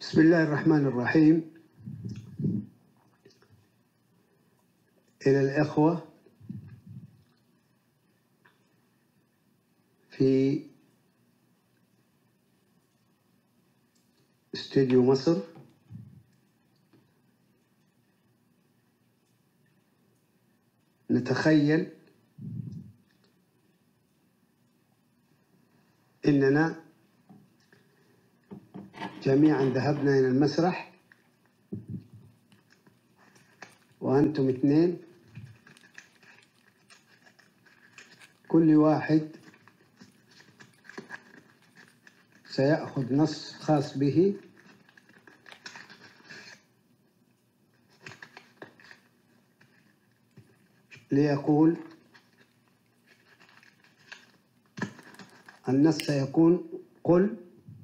بسم الله الرحمن الرحيم. إلى الإخوة في استوديو مصر، نتخيل إننا جميعا ذهبنا إلى المسرح وأنتم اثنين، كل واحد سيأخذ نص خاص به ليقول. النص سيكون: قل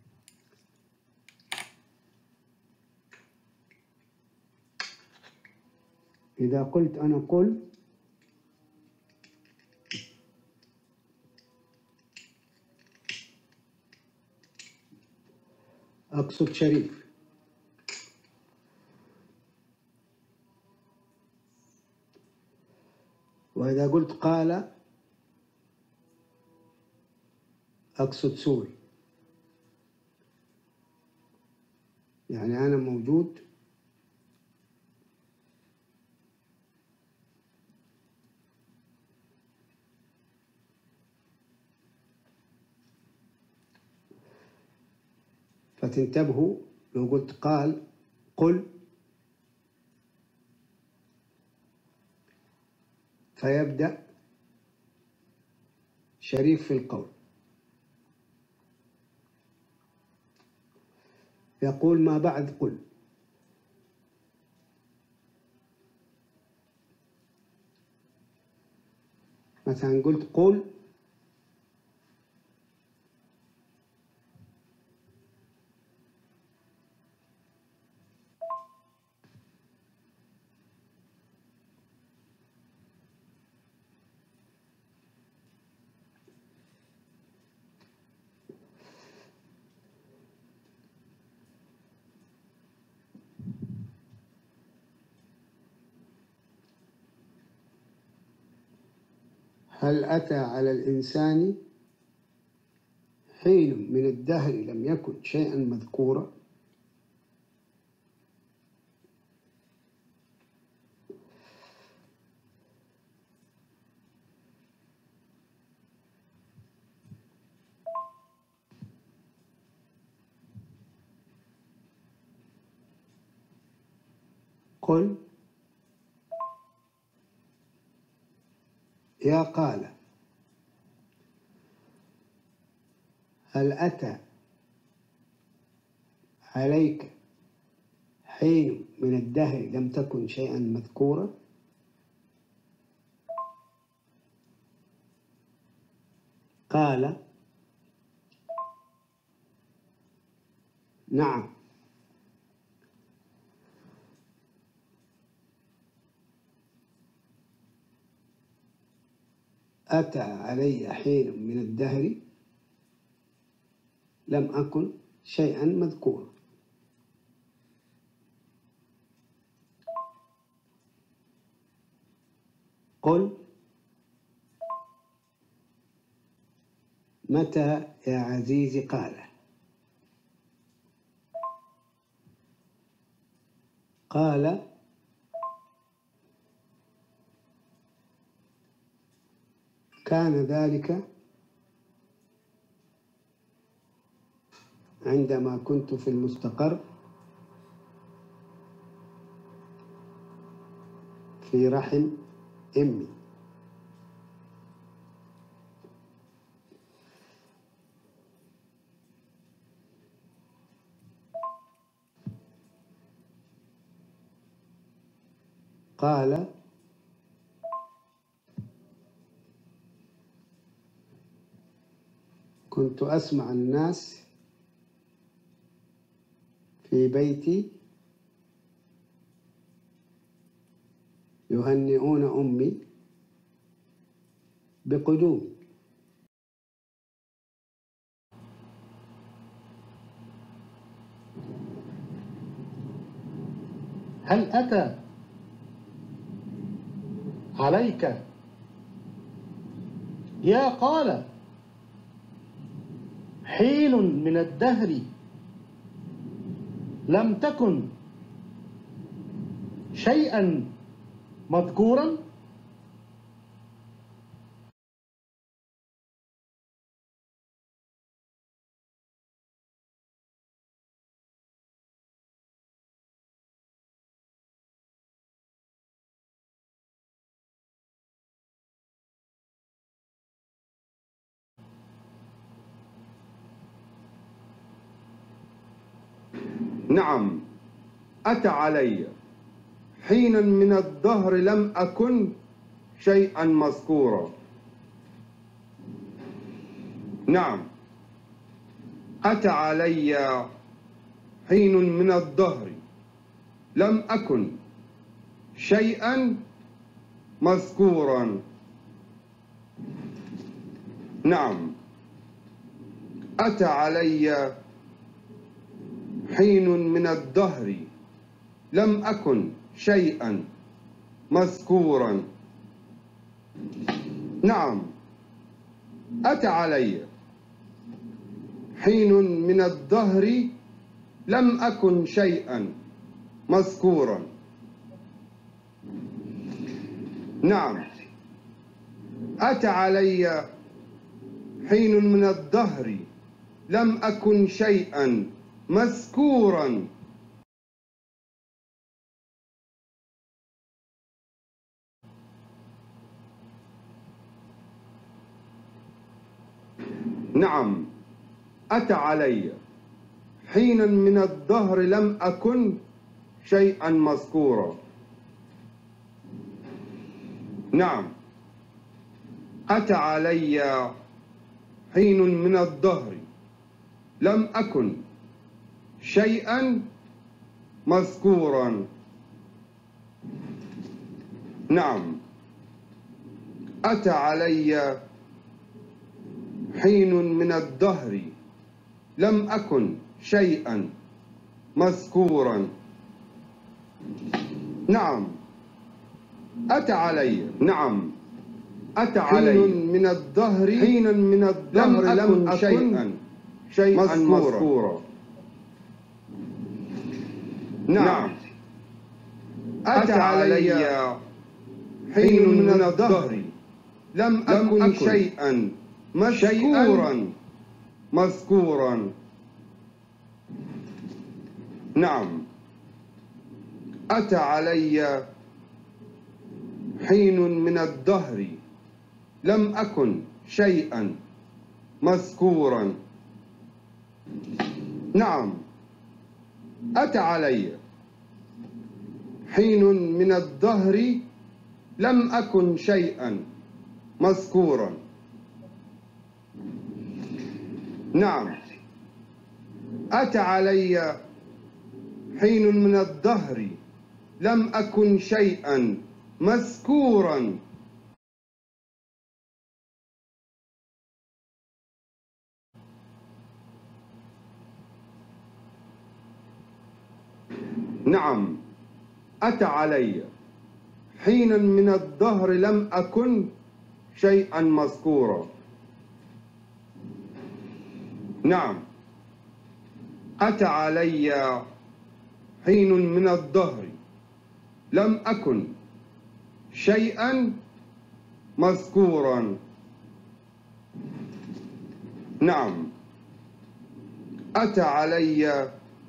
إذا قلت أنا قل، أقصد شريف. وإذا قلت قال، أقصد سوري. يعني أنا موجود فتنتبهوا. لو قلت قال قل فيبدأ شريف في القول، يقول ما بعد قل. مثلا قلت قل هل أتى على الإنسان حين من الدهر لم يكن شيئا مذكورا؟ قل يا قال هل أتى عليك حين من الدهر لم تكن شيئا مذكورا؟ قال نعم. أتى علي حين من الدهر لم أكن شيئا مذكورا. قل متى يا عزيزي قال. قال كان ذلك عندما كنت في المستقر في رحم أمي. قال كنت أسمع الناس في بيتي يهنئون أمي بقدومي. هل أتى عليك يا قال حين من الدهر لم تكن شيئا مذكورا؟ نعم، أتى علي حينا من الدهر لم أكن شيئا مذكورا. نعم، أتى علي حين من الدهر لم أكن شيئا مذكورا. نعم، أتى علي حين من الدهر لم أكن شيئا مذكورا. نعم، أتى علي حين من الدهر لم أكن شيئا مذكورا. نعم، أتى علي حين من الدهر لم أكن شيئا مذكورا. نعم، أتى علي حينا من الدهر لم أكن شيئا مذكورا. نعم، أتى علي حين من الدهر لم أكن شيئا مذكورا. نعم، أتى علي حين من الدهر لم أكن شيئا مذكورا. نعم، أتى علي. نعم، أتى علي من الدهر حينا من الدهر لم أكن شيئا مذكورا. نعم، أتى علي حين من الدهر لم أكن شيئا مذكورا. نعم، أتى علي حين من الدهر لم أكن شيئا مذكورا. نعم، أتى علي حين من الدهر لم أكن شيئا مذكورا. نعم، أتى علي حين من الدهر لم أكن شيئا مذكورا. نعم، أتى علي حينا من الدهر لم أكن شيئا مذكورا. نعم، أتى علي حين من الدهر لم أكن شيئا مذكورا. نعم، أتى علي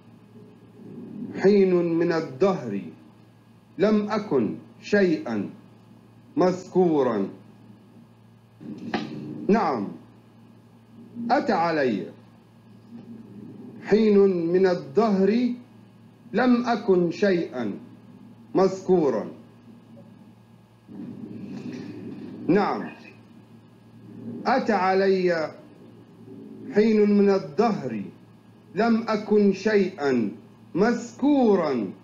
حين من الدهر لم أكن شيئا مذكورا. نعم، أتى علي حين من الدهر لم أكن شيئا مذكورا. نعم، أتى علي حين من الدهر لم أكن شيئا مذكورا.